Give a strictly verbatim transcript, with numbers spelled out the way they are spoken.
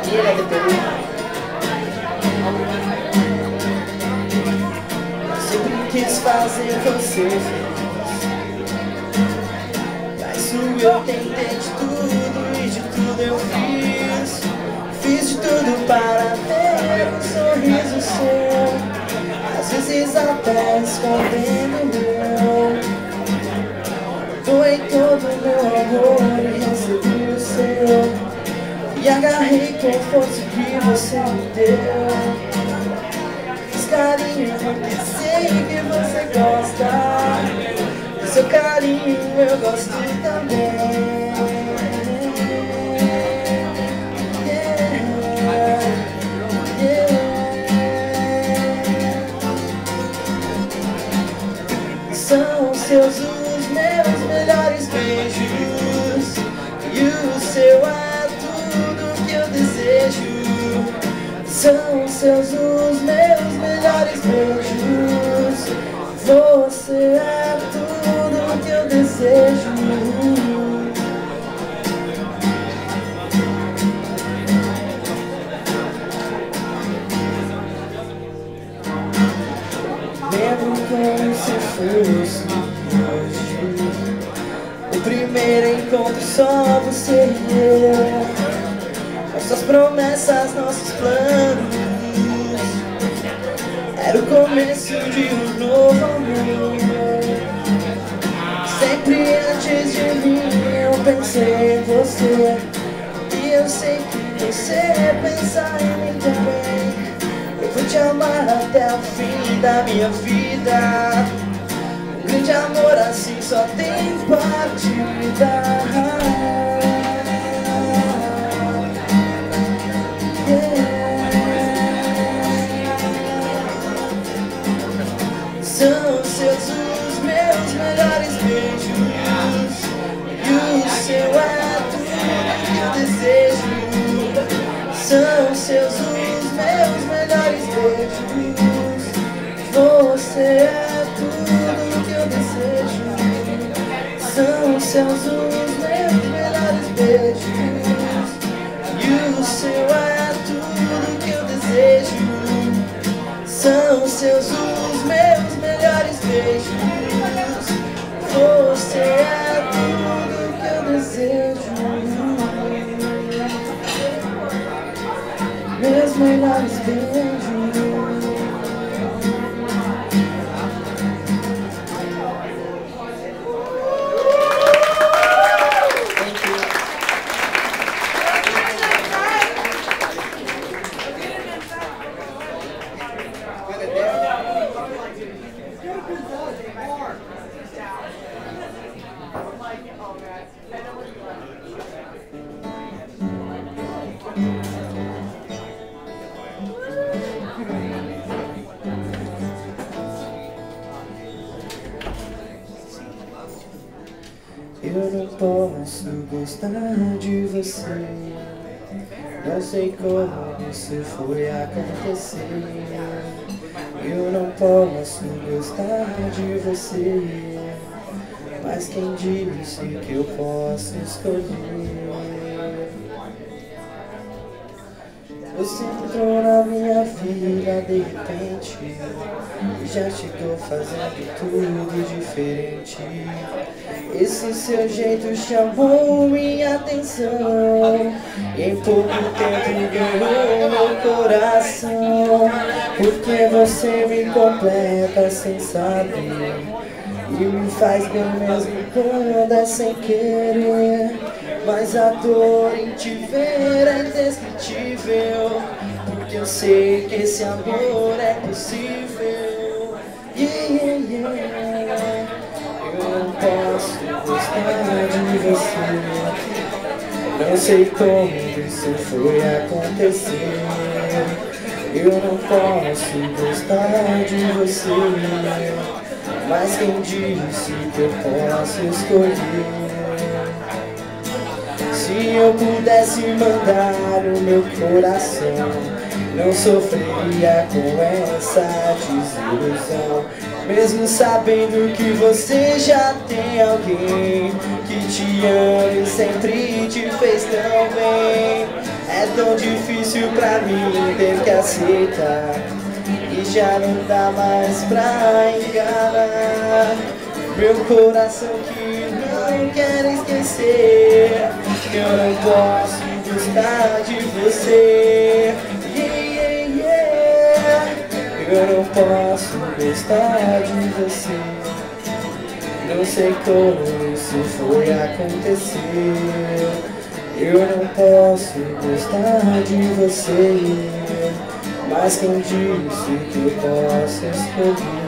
E ele é do Peru. Sempre quis fazer você feliz, mas eu tentei de tudo e de tudo eu fiz. Fiz de tudo para ter um sorriso seu, às vezes até escondendo o meu. Doei todo o meu amor e recebi o seu, e agarrei com força que você me deu. Fiz carinho porque sei que você gosta, do seu carinho eu gosto também. São seus os meus melhores beijos, e o seu é tudo que eu desejo. São seus os meus melhores beijos, você é tudo que eu desejo. Lembro como se fosse hoje, o primeiro encontro só você e eu, nossas promessas, nossos planos. Era o começo de um novo amor. Sempre antes de mim eu pensei em você, e eu sei que você pensa em mim também. Eu vou te amar até o fim da minha vida. Um grande amor assim só tem partida. Yeah. São seus os meus melhores beijos, e o seu é tudo que eu desejo. São seus os meus melhores beijos, você é tudo que eu desejo. São seus os meus melhores beijos, e o seu é tudo que eu desejo. São seus os meus melhores beijos, você é tudo que eu desejo. Meus melhores beijos. Eu não posso gostar de você, não sei como isso foi acontecer. Eu não posso gostar de você, mas quem disse que eu posso escolher? Você entrou na minha vida de repente e já chegou fazendo tudo diferente. Esse seu jeito chamou minha atenção, e em pouco tempo ganhou meu coração. Porque você me completa sem saber, e me faz bem mesmo quando é sem querer. Mas a dor em te ver é indescritível, porque eu sei que esse amor é possível. Yeah, yeah. Eu não posso gostar de você, não sei como isso foi acontecer. Eu não posso gostar de você, mas quem disse que eu posso escolher? Se eu pudesse mandar o meu coração, não sofreria com essa desilusão. Mesmo sabendo que você já tem alguém que te ama e sempre te fez tão bem. É tão difícil pra mim ter que aceitar, e já não dá mais pra enganar meu coração que não quer esquecer. Eu não posso gostar de você, yeah, yeah, yeah. Eu não posso gostar de você. Não sei como isso foi acontecer. Eu não posso gostar de você, mas quem disse que eu posso escolher?